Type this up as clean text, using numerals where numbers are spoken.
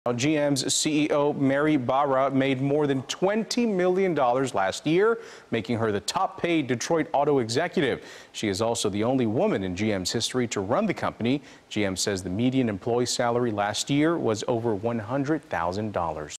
GM's CEO Mary Barra made more than $20 million last year, making her the top paid Detroit auto executive. She is also the only woman in GM's history to run the company. GM says the median employee salary last year was over $100,000.